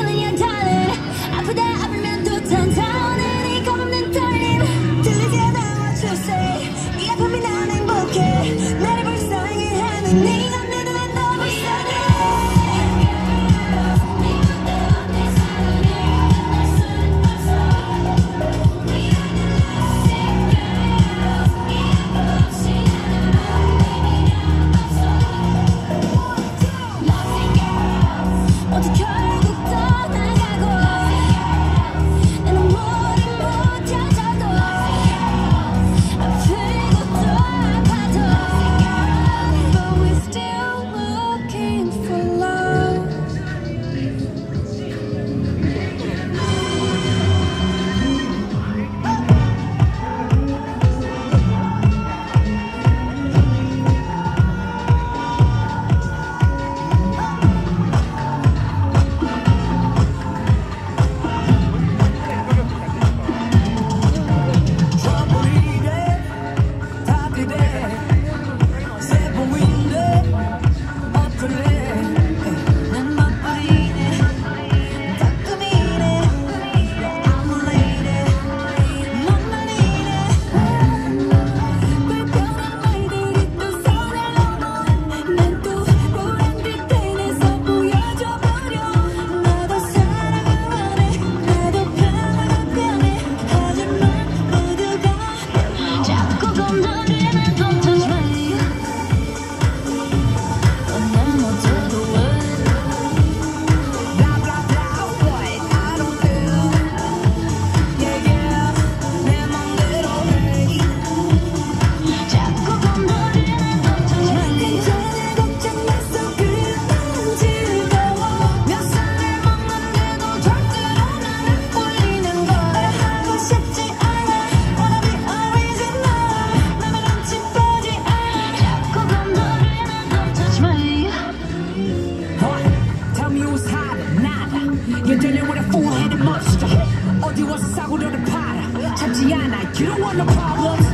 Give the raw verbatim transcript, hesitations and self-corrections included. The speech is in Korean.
너는 여자는 아프다 아프면 또 탄탄해 네 겁없는 떨림 들리지 않아 what you say 네 아픔이 난 행복해 나를 불쌍해 하는 네가 내 눈에 너무 불쌍해 어디 결국 떠나가고 내 눈물이 묻혀져도 아프고 또 아파도 But we're still looking for love You're dealing with a fool-headed monster 어디 와서 싸구려를 팔아 참지 않아 You don't want no problems